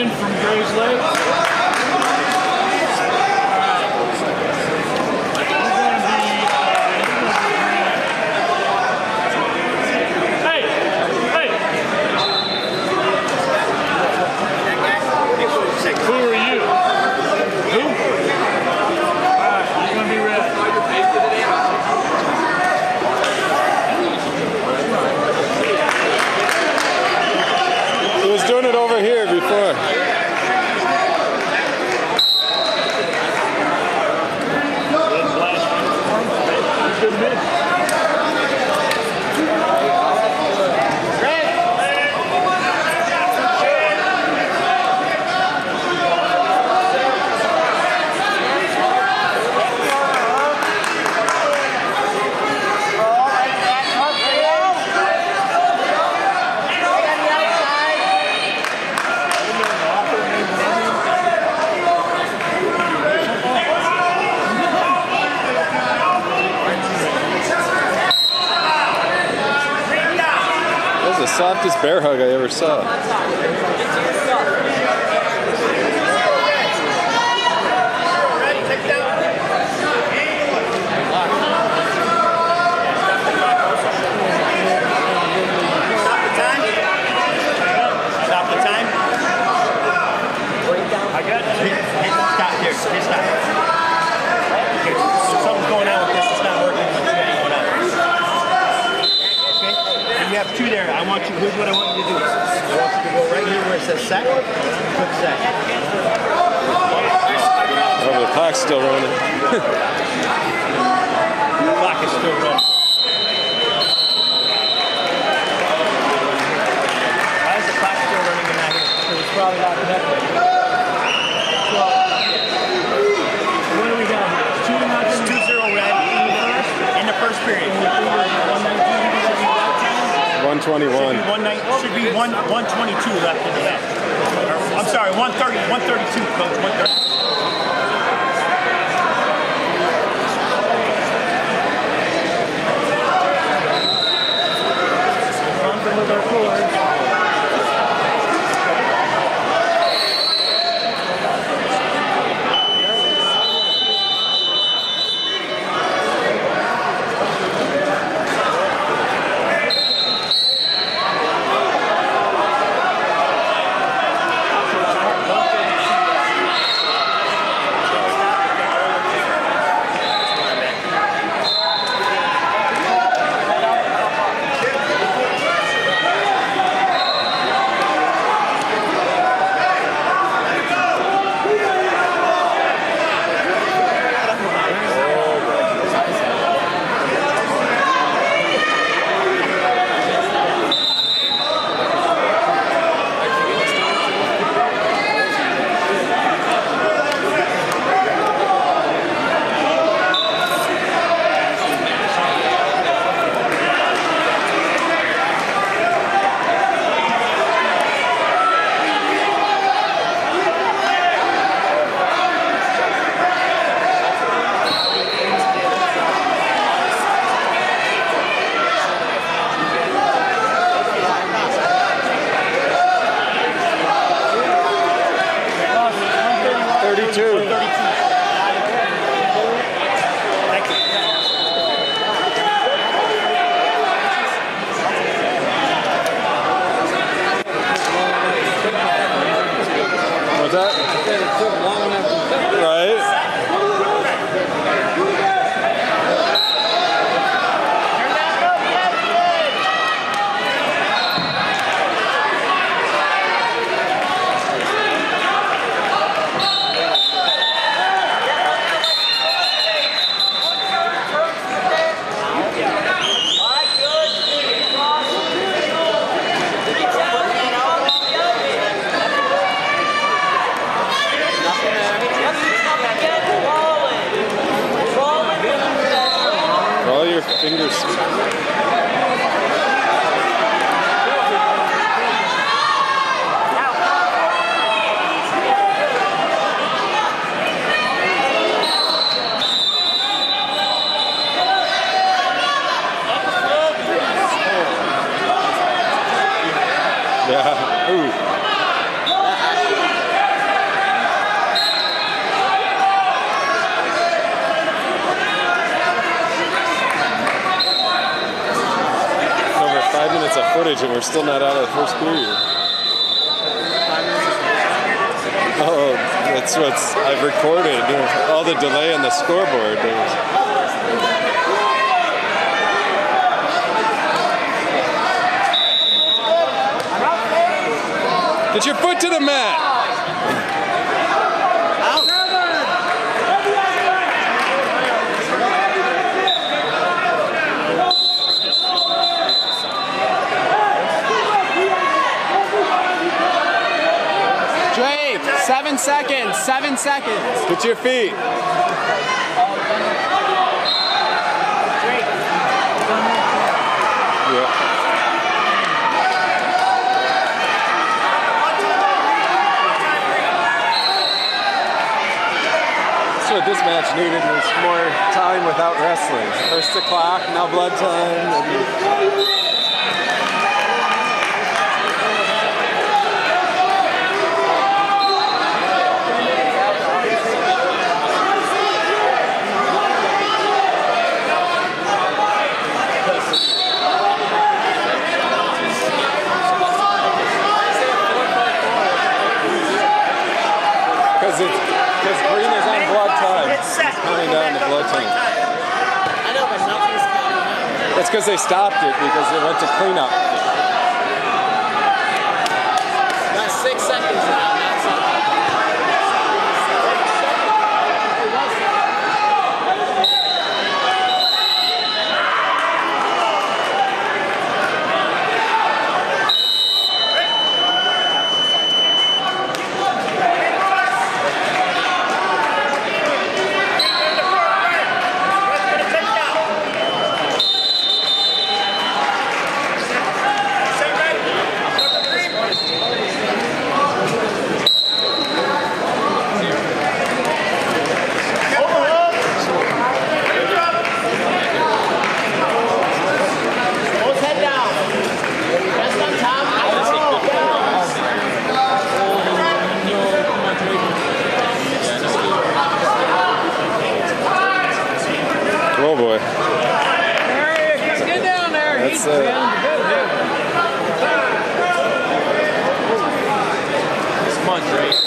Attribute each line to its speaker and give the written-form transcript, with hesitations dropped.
Speaker 1: Runyon from Grayslake. Who are you? Who? Alright, you're gonna be red.
Speaker 2: He was doing it over here before. The softest bear hug I ever saw.
Speaker 3: Stop the time. I got it. Stop here. Stop. Okay. Something's going on with this. It's not working. You have two there. I want you, here's what I want you to do. I want you to go right here where it says set. Click set.
Speaker 2: Oh, the clock's still running.
Speaker 3: The clock is still running. Why is the clock still running in that here? Because it's probably not connected. So, what do we got here? 2-0 red in the first period.
Speaker 2: 121.
Speaker 3: Should be 122 left in the half. I'm sorry, 132, Coach. 130. With our forwards.
Speaker 2: fingers. Yeah. Ooh. Over 5 minutes of footage and we're still not out of the first period. Oh, that's what I've recorded. All the delay on the scoreboard. Get your foot to the mat.
Speaker 3: Drake, 7 seconds, 7 seconds.
Speaker 2: Put your feet. Yeah. That's what this match needed, was more time without wrestling. First the clock, now blood time. Because green is on blood time. It's coming down to blood time.
Speaker 4: I know, but nothing's coming out.
Speaker 2: That's because they stopped it because it went to cleanup.
Speaker 4: Got 6 seconds now. That's all.
Speaker 2: Oh boy.
Speaker 1: Get down there.
Speaker 2: That's
Speaker 1: Come on, Drake.